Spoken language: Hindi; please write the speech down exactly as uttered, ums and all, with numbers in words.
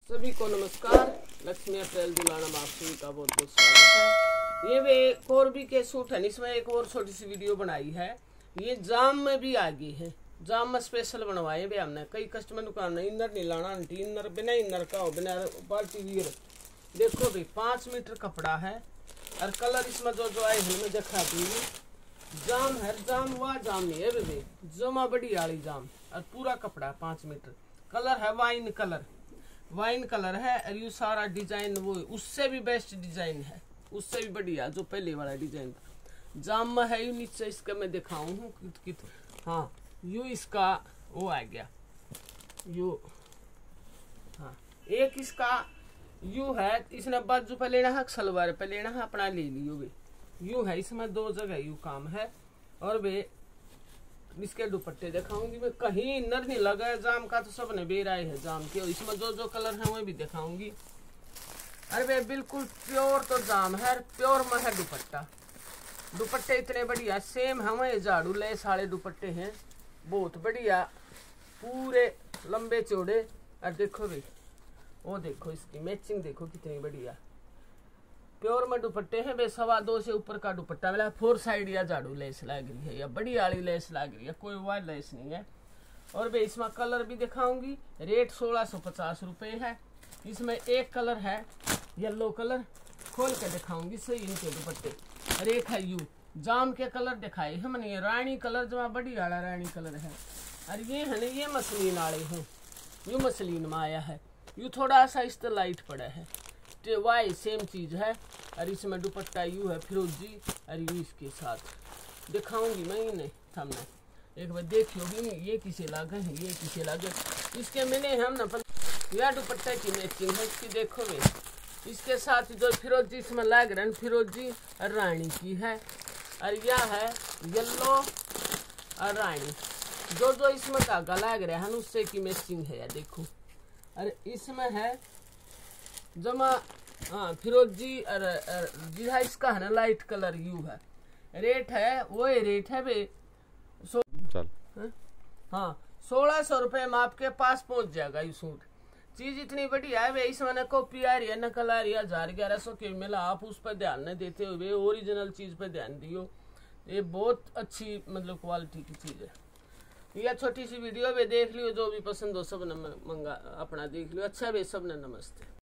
सभी को नमस्कार। लक्ष्मी अप्रैल दुलाना में आप सभी का बहुत बहुत स्वागत है। ये वे कोरबी के सूट है, इसमें एक और छोटी सी वीडियो बनाई है। ये जाम में भी आ गई है, जाम में स्पेशल बनवाए भी हमने। कई कस्टमर को कहना इनर नहीं लाना, आंटी इनर बिना इनर का हो, बिना पार्टी वियर। देखो भाई पाँच मीटर कपड़ा है और कलर इसमें जो जो आए हैं मैं दिखा दी। जाम है, जाम हुआ जाम नहीं है भाई, जमा बड़ी आली जाम और पूरा कपड़ा पाँच मीटर। कलर है वाइन कलर, वाइन कलर है और ये सारा डिजाइन वो उससे भी बेस्ट डिजाइन है, उससे भी बढ़िया जो पहले वाला डिजाइन था। जाम में है यू नीचे इसका मैं दिखाऊं हूँ कित कित। हाँ यू इसका वो आ गया यू। हाँ एक इसका यू है, इसने बाजू पे लेना है सलवार पे लेना है, अपना ले लियो वे यू है। इसमें दो जगह यू काम है और वे इसके दुपट्टे दिखाऊंगी मैं। कहीं इनर नहीं लगा है जाम का, तो सब ने बेराए है जाम के। इसमें जो जो कलर है वो भी दिखाऊंगी। अरे वे बिल्कुल प्योर तो जाम है, प्योर में है दुपट्टा। दुपट्टे इतने बढ़िया सेम है, वही झाड़ू ले सारे दुपट्टे हैं, बहुत बढ़िया पूरे लंबे चौड़े। और देखो भाई वो देखो इसकी मैचिंग देखो कितनी बढ़िया। प्योर में दुपट्टे हैं वे, सवा दो से ऊपर का दुपट्टा मिला। फोर साइड या झाड़ू लेस लग रही है या बड़ी वाली लेस लग रही है, कोई वाइड लेस नहीं है। और वे इसमें कलर भी दिखाऊंगी। रेट सोलह सौ पचास रुपये है। इसमें एक कलर है येलो कलर, खोल के दिखाऊंगी सही इनके दुपट्टे। और एक है यू जाम के कलर दिखाए हमने, ये रानी कलर जो बड़ी वाला रानी कलर है। और ये है ना ये मसलिन वाले हैं, यू मसलिन में आया है, यू थोड़ा सा इस तरह लाइट पड़ा है, वाई सेम चीज है। और इसमें दुपट्टा यू है फिरोजी और यू इसके साथ दिखाऊंगी मैं। ही नहीं थमने एक बार देखियो भी नहीं ये किसे लागे है, ये किसे लागे। इसके मैंने हम न यह दुपट्टे की मैचिंग है इसकी, देखो वे इसके साथ जो फिरोजी इसमें लाग रहा है फिरोजी और रानी की है। और यह है येलो और रानी, जो जो इसमें धागा लाग रहा है उससे की मैचिंग है यार देखो। और इसमें है जमा हाँ फिरोजी और जिहा इसका है ना लाइट कलर यू है। रेट है वो रेट है बे सो चल है? हाँ सोलह सौ रुपये में आपके पास पहुंच जाएगा ये सूट। चीज इतनी बढ़िया है वे, इसमें न कॉपी आ रही है न कलर आ रही है। हजार ग्यारह सौ के मिला, आप उस पर ध्यान नहीं देते हुए ओरिजिनल चीज पे ध्यान दियो। ये बहुत अच्छी मतलब क्वालिटी की चीज है। यह छोटी सी वीडियो वे देख लियो, जो भी पसंद हो सब ने मंगा अपना देख लियो। अच्छा वे सब ने नमस्ते।